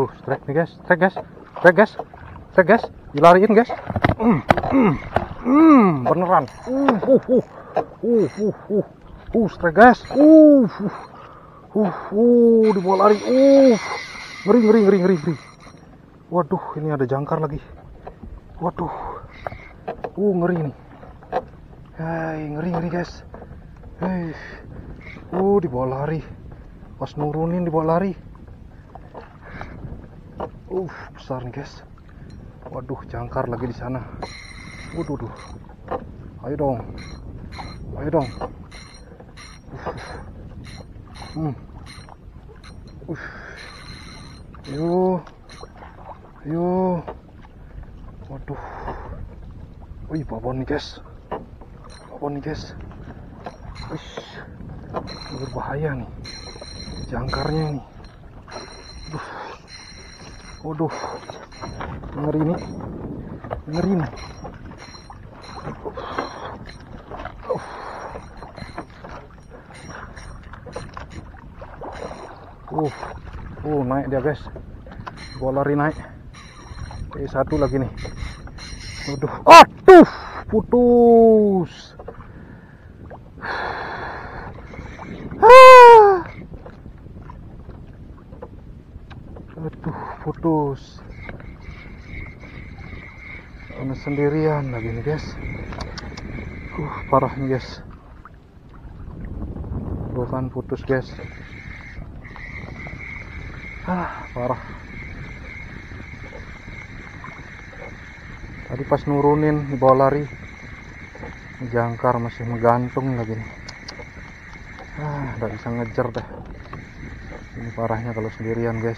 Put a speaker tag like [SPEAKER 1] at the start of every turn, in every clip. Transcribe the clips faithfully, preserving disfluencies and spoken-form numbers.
[SPEAKER 1] Waduh, strike nih guys, strike guys, strike guys, strike guys, dilariin guys. Hmm, hmm, hmm, beneran. Uh, uh, uh, uh, uh, uh, uh, strike guys. Uh, uh, uh, uh, dibawa lari. Uh, ngeri, ngeri, ngeri, ngeri, ngeri. Waduh, ini ada jangkar lagi. Waduh, uh, ngeri nih. Hai, ngeri, ngeri guys. Hei, uh, dibawa lari. Pas nurunin dibawa lari. Uh, besar nih guys. Waduh, jangkar lagi di sana. Waduh, duh. Ayo dong, ayo dong. Uh, hmm. Uh. Yo, yo. Waduh. Wih, babon nih guys. Babon nih guys. Wih, berbahaya nih. Jangkarnya ini. Aduh. Waduh, ngeri nih, ngeri nih. Uh, uh, naik dia guys, bola lari naik. Ini satu lagi nih. Waduh, aduh, putus. Ah. Aduh, putus. Ini sendirian lagi nih guys. Uh, parah nih guys. Bukan putus guys. Ah, parah. Tadi pas nurunin di bawah lari, jangkar masih menggantung lagi nih. Ah, nggak bisa ngejar deh. Ini parahnya kalau sendirian guys.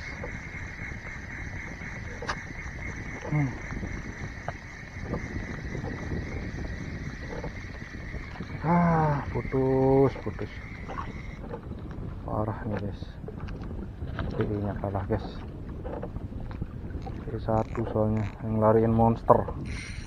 [SPEAKER 1] Hmm. Ah, putus, putus. Parah nih guys. Ini kalah guys. Ini satu soalnya yang lariin monster.